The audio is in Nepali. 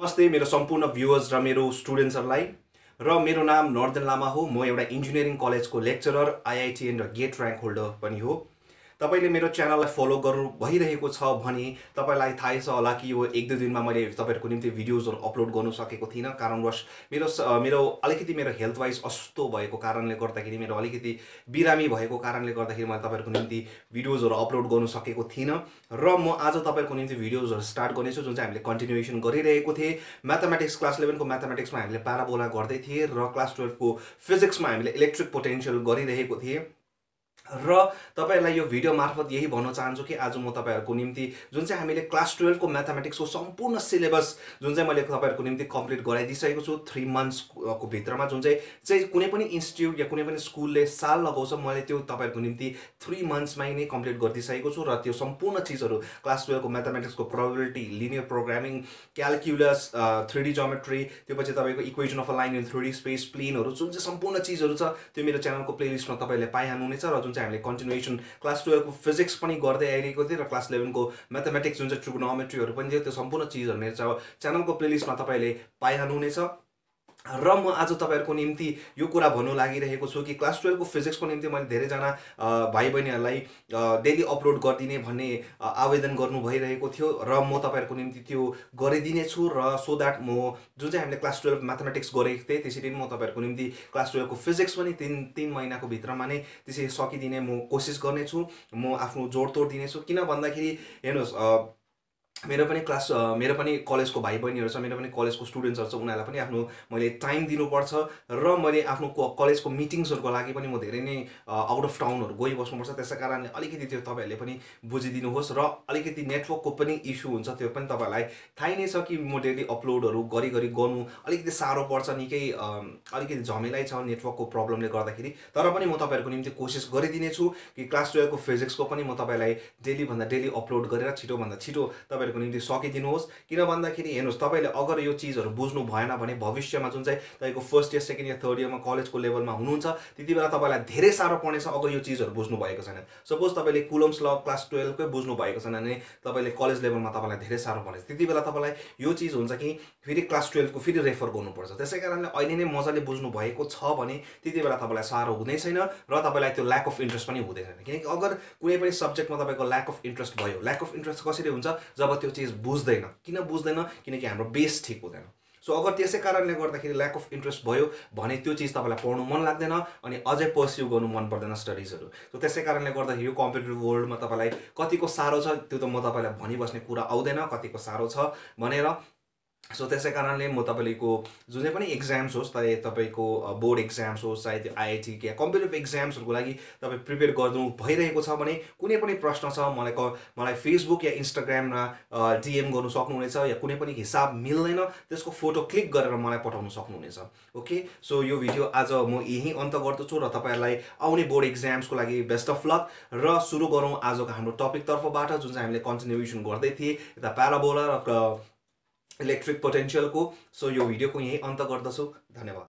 नमस्ते मेरो सम्पूर्ण भ्युअर्स र मेरो स्टुडेन्ट्सहरुलाई र मेरो नाम नर्दन लामा हो। म एउटा इन्जिनियरिङ कलेजको लेक्चरर, आईआईटीएन र गेट र्याङ्क होल्डर पनि हो। तपाईले मेरो च्यानललाई फलो गर्नु भइरहेको छ भने तपाईलाई थाहै छ होला कि यो 1-2 दिनमा मैले तपाईहरुको निम्ति भिडियोजहरु अपलोड गर्न सकेको थिइन। कारणवश मेरो हेल्थ वाइज अस्वस्थ भएको कारणले गर्दाखेरि, मेरो अलिकति बिरामी भएको कारणले गर्दाखेरि मैले तपाईहरुको निम्ति भिडियोजहरु अपलोड गर्न सकेको थिइन र म आज तपाईहरुको निम्ति भिडियोजहरु स्टार्ट गर्नेछु जुन चाहिँ हामीले कन्टिन्युएसन गरिरहेको थिए। म्याथमेटिक्स क्लास 11 को म्याथमेटिक्समा हामीले प्याराबोला गर्दै थिए र क्लास 12 को फिजिक्समा हामीले इलेक्ट्रिक पोटेन्शियल गरिरहेको थिए। र तपाईहरुलाई यो भिडियो मार्फत यही भन्न चाहन्छु कि आज म तपाईहरुको निम्ति जुन चाहिँ हामीले क्लास 12 को म्याथमेटिक्सको सम्पूर्ण सिलेबस जुन चाहिँ मैले तपाईहरुको निम्ति कम्प्लिट गराइदिसकेको छु 3 मन्थ्स को भित्रमा, जुन चाहिँ कुनै पनि इन्स्टिट्युट या कुनै पनि स्कुलले साल लगाउँछ, मैले त्यो तपाईहरुको निम्ति 3 मन्थ्समै नै कम्प्लिट गरिदिसकेको छु। र त्यो सम्पूर्ण चीजहरु क्लास 12 को म्याथमेटिक्सको probability, linear programming, calculus, 3D geometry, त्यो पछि तपाईको equation of a line in 3D space, प्लेनहरु, जुन चाहिँ सम्पूर्ण चीजहरु छ त्यो मेरो च्यानलको प्लेलिस्टमा तपाईले पाइहाल्नुहुनेछ। र जुन चाहिँ हामीले कन्टिन्युएसन क्लास 12 को फिजिक्स पनि गर्दै आइरहेको थिए र क्लास 11 को म्याथमेटिक्स जुन चाहिँ ट्रिगोनोमेट्रीहरु पनि थियो, त्यो सम्पूर्ण चीजहरु मेरो च्यानलको प्लेलिस्टमा तपाईले पाइहाल्नुहुनेछ। र म आज तपाईहरुको निम्ति यो कुरा भन्नु लागिरहेको छु कि क्लास 12 को फिजिक्सको निम्ति मैले धेरै जना भाइ बहिनीहरुलाई डेली अपलोड गर्दिने भन्ने आवेदन गर्नु भइरहेको थियो र म तपाईहरुको निम्ति त्यो गरिदिने छु। र सो दैट म जुन चाहिँ हामीले क्लास 12 म्याथमेटिक्स गरेको थिए त्यसरी म तपाईहरुको निम्ति क्लास 12 को फिजिक्स पनि 3 महिनाको भित्रमा नै त्यसरी सकिदिने म कोसिस गर्ने छु। म आफ्नो जोडतोड दिनेछु। किन भन्दाखेरि हेर्नुस्, मेरो पनि कलेजको भाइ बहिनीहरु छ, मेरो पनि कलेजको स्टुडेन्ट्सहरु छ, उनीहरुलाई पनि आफ्नो मैले टाइम दिनुपर्छ र मैले आफ्नो कलेजको मिटिङ्सहरुको लागि पनि म धेरै नै आउट अफ टाउनहरु गइबस्नुपर्छ। त्यसैकारणले अलिकति त्यो तपाईहरुले पनि बुझिदिनुहोस् र अलिकति नेटवर्कको पनि इस्यु हुन्छ, त्यो पनि तपाईहरुलाई थाहै नै छ कि म डेली अपलोडहरु गरी गर्नु अलिकति साह्रो पर्छ, निकै अलिकति झमेलै छ नेटवर्कको प्रब्लमले गर्दाखेरि। तर पनि म तपाईहरुको निम्ति कोसिस गरिदिने छु कि क्लास 12 को फिजिक्सको पनि म तपाईलाई डेली भन्दा डेली अपलोड गरेर छिटो भन्दा छिटो तपाईहरुको निम्ति सकिदिनुहोस्। किन भन्दाखेरि हेर्नुस्, तपाईले अगर यो चीजहरु बुझ्नु भएन भने भविष्यमा जुन चाहिँ तपाईको first year, second year, third इयरमा कलेजको लेभलमा हुनुहुन्छ त्यतिबेला तपाईलाई धेरै साह्रो पर्नेछ अगर यो चीजहरु बुझ्नु भएको छैन। सपोज तपाईले कुलम्स ल क्लास 12 कै बुझ्नु भएको छैन भने तपाईले कलेज लेभलमा तपाईलाई धेरै साह्रो पर्नेछ। त्यतिबेला तपाईलाई यो चीज हुन्छ कि फेरि क्लास 12 को फेरि रेफर गर्नुपर्छ। त्यसैकारणले अहिले नै मजाले बुझ्नु भएको छ भने त्यतिबेला तपाईलाई साह्रो हुँदै छैन र तपाईलाई त्यो ल्याक अफ इन्ट्रेस्ट पनि हुँदैन। किनकि अगर कुनै पनि सब्जेक्टमा तपाईको ल्याक अफ इन्ट्रेस्ट भयो, ल्याक अफ इन्ट्रेस्ट कसरी हुन्छ जब त्यो चीज बुझ्दैन। किन बुझ्दैन? किनकि हाम्रो बेस ठीक हुँदैन। सो अगर त्यसै कारणले गर्दाखेरि ल्याक अफ इन्ट्रेस्ट भयो भने त्यो चीज तपाईलाई पढ्नु मन लाग्दैन अनि अझै पर्स्यु गर्नु मन पर्दैन स्टडीजहरु। सो त्यसै कारणले गर्दाखेरि यो कम्पिटिटिभ वर्ल्डमा तपाईलाई कतिको साह्रो छ त्यो त म तपाईलाई भनिबस्ने कुरा आउँदैन कतिको साह्रो छ भनेर। सो त्यसै कारणले म तपाईको जुनै पनि एक्जाम्स होस्, तपाईको बोर्ड एक्जाम्स होस्, चाहे त्यो आईआईटी या कम्पिटिटिभ एक्जाम्सहरुको लागि तपाई प्रिपेयर गर्नु भइरहेको छ भने कुनै पनि प्रश्न छ मलाई फेसबुक या इन्स्टाग्राममा डीएम गर्नु सक्नुहुनेछ, या कुनै पनि हिसाब मिल्दैन त्यसको फोटो क्लिक गरेर मलाई पठाउन सक्नुहुनेछ। ओके, सो यो भिडियो आज म यही अन्त गर्दछु र तपाईहरुलाई आउने बोर्ड एक्जाम्सको लागि बेस्ट अफ लक। र सुरु गरौँ आजको हाम्रो टपिक तर्फबाट जुन चाहिँ हामीले कन्टिन्युएसन गर्दै थिए यता प्याराबोला र इलेक्ट्रिक पोटेन्शियल को। सो यो भिडियोको यही अन्त गर्दछु। धन्यवाद।